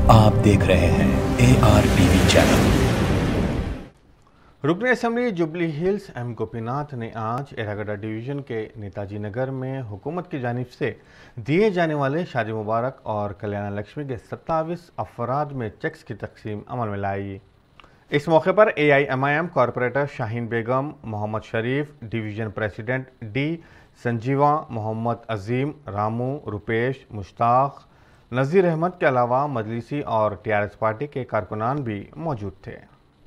आप देख रहे हैं ARTV चैनल। रुकन असेंबली जुबली हिल्स एम गोपीनाथ ने आज एरागढ़ डिवीज़न के नेताजी नगर में हुकूमत की जानिब से दिए जाने वाले शादी मुबारक और कल्याण लक्ष्मी के 27 अफराद में चेक्स की तकसीम अमल में लाई। इस मौके पर AIMIM corporator Shaheen Begum, Mohammad Sharif, division president D Sanjeeva, Mohammad Azeem, Ramu, Rupesh, Mushtaq, Nazeer Ahmed के अलावा मजलिसी और TRS पार्टी के कारकुनान भी मौजूद थे।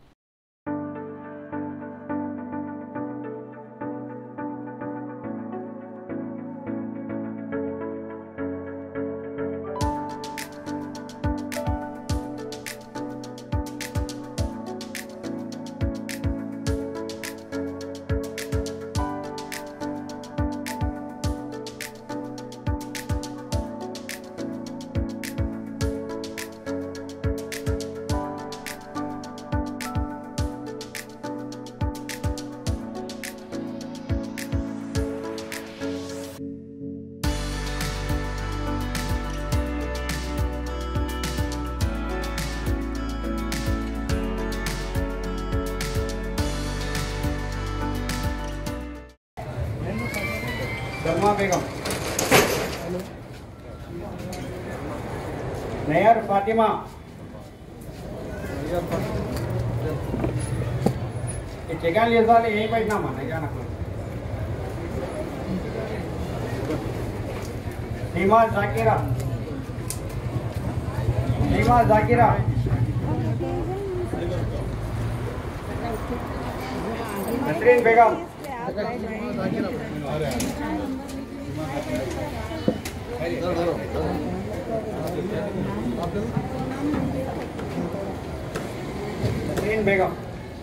सलमा बेगम, नैयर फातिमा, चिकन ले साले यही बैठना माना जाना सीमा जाकिरा, सीमा जाकिरा, नसरीन बेगम, नसरीन बेगम,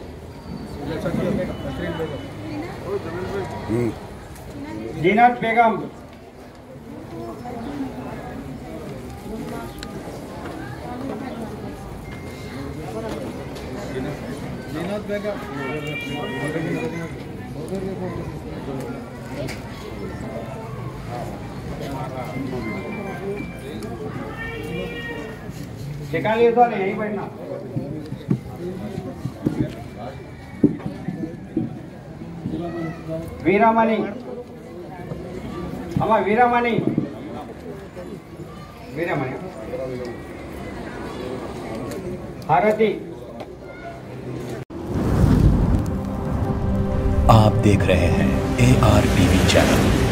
जीनत बेगम, चिकन ले साले यही बैठना वीरामणि, अम्मा वीरामणि, वीरामणि, भारती। आप देख रहे हैं ARTV चैनल।